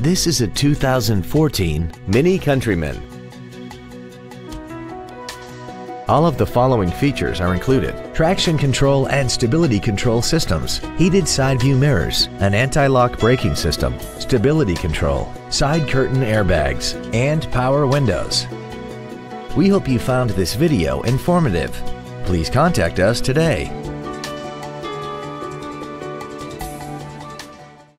This is a 2014 MINI Countryman. All of the following features are included: traction control and stability control systems, heated side view mirrors, an anti-lock braking system, stability control, side curtain airbags, and power windows. We hope you found this video informative. Please contact us today.